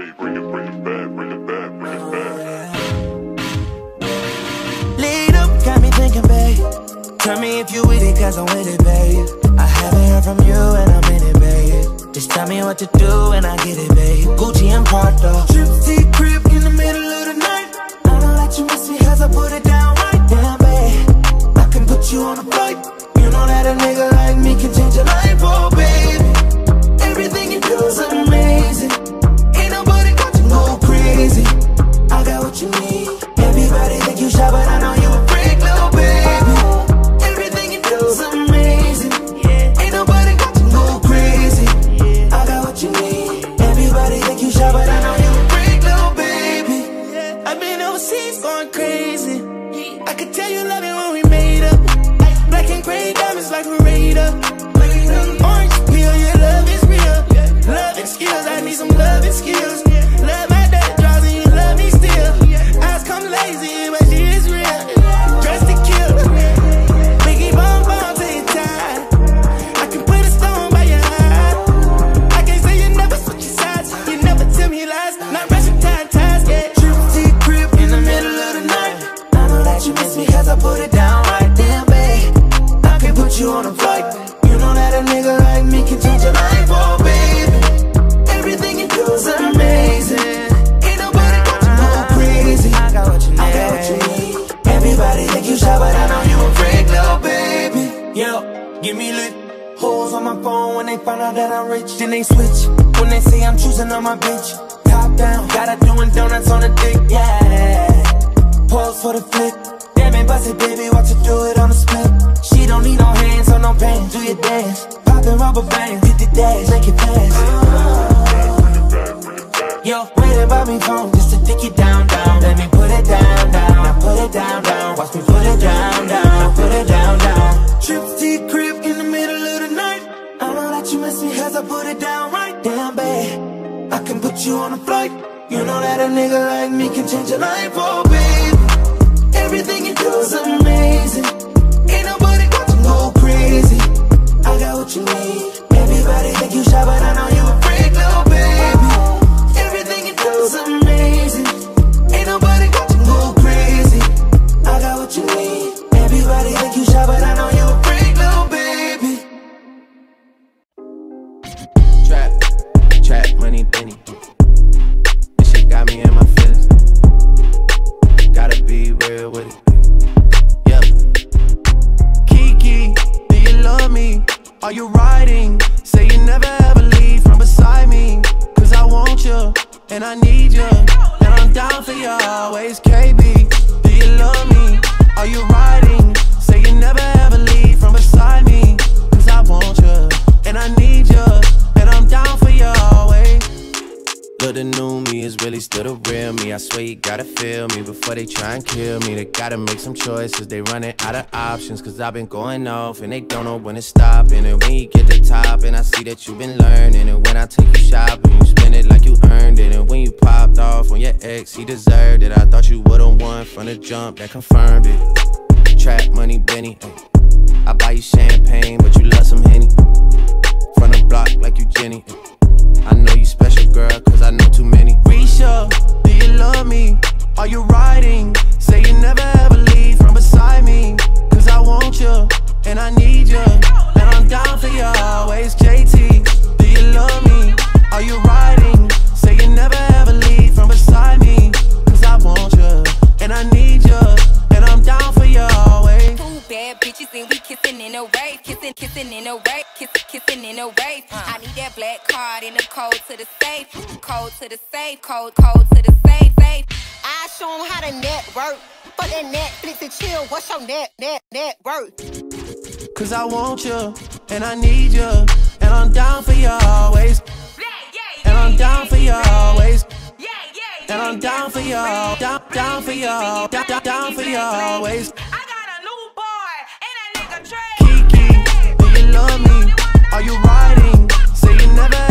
back, bring it back, bring it back, bring it back. Lead up, got me thinking, babe. Tell me if you with it, cause I'm with it, babe. I haven't heard from you and I'm in it, babe. Just tell me what to do and I get it, babe. Gucci and Prada, trip to crib in the middle of the night. I know that you miss me cause I put it down right. Damn, babe, I can put you on a flight. You know that a nigga like me can change your life, oh baby. Everything you do is amazing. Ain't nobody got to go crazy. I got what you need. Everybody think you shy, but I know you a freak, little baby. Everything you do is amazing. Ain't nobody got to go crazy. I got what you need. Everybody think you shy, but I know you a freak, little baby. I've been overseas going crazy. I could tell you love it when we made up. Black and gray diamonds like a radar. Orange peel, your love is real. Loving skills, I need some loving skills. Love my dad draws and you love me still. Eyes come lazy, but she is real. Dressed to kill. Biggie bomb bomb till you tired. I can put a stone by your eye. I can't say you never switch your sides. You never tell me lies. Not rushing ties, yeah. Trip to your crib in the middle of the night. I know that you miss me cause I put it down right. Damn, babe, I can put you on a flight. You know that a nigga like me can change your life, oh baby. Everything you do is amazing. Ain't nobody got to go crazy. I got what you need. I got what you need. Everybody think you shy, but I know you a freak, little baby. Yo, give me lit. Hoes on my phone when they find out that I'm rich. Then they switch when they say I'm choosing on my bitch. Top down, got her doing donuts on the dick, yeah. Pose for the flick. Damn it, bust it, baby, watch her do it on the split. She don't need no hands or no pants. Do your dance, poppin' rubber bands, hit the dash, make it pass. Yo, waiting by me phone just to dick it down, down. Let me put it down, down. Now put it down, down. Watch me put it down, down. Now put it down, down. Trip to your crib in the middle of the night. I know that you miss me cause I put it down right. Damn, babe, I can put you on a flight. You know that a nigga like me can change your life, oh baby. Everything you do is amazing. Ain't nobody got to go crazy. I got what you need. Everybody think you shy, but I know you a freak, little baby. Everything you do is amazing. Ain't nobody got to go crazy. I got what you need. Everybody think you shy, but I know you a freak, little baby. Trap, money, penny. This shit got me in my feelings. Gotta be real with it. Yeah. Kiki, do you love me? Are you riding? Say you never ever leave from beside me. Cause I want you, and I need you, and I'm down for you always. KB, do you love me? Are you riding? Say you never ever leave from beside me. Cause I want you, and I need you, and I'm down for you always. Look, the new me is really still the real me. I swear you gotta feel me before they try and kill me. They gotta make some choices, they running out of options. Cause I've been going off and they don't know when to stop. And when you get to the top and I see that you've been learning. And when I take you shopping, you spend it like you earned it. And when you popped off on your ex, he deserved it. I thought you would've won from the jump, that confirmed it. Trap money, Benny, ay. I buy you champagne, but you love some Henny. From the block like you Jenny, ay. I know you special, girl, cause I know too many. Risha, do you love me? Are you riding? Say you never ever leave from beside me. Cause I want you, and I need you, and I'm down for you always. JT, do you love me? Are you riding? Say you never ever leave from beside me. Cause I want you, and I need you, and I'm down for you always. Two bad bitches and we kissing in a wave. Kissing in a wave. Kissing in a wave. I need that black card in the code to the safe. Code to the safe. Code to the safe. I show them how to network. For that Netflix and chill. What's your net worth? Cause I want you, and I need you, and I'm down for you always. And I'm down for you always. And I'm down for you, down for you, down for you always. I got a new boy, and that nigga Trey. Kiki, do you love me? Are you riding? Say you never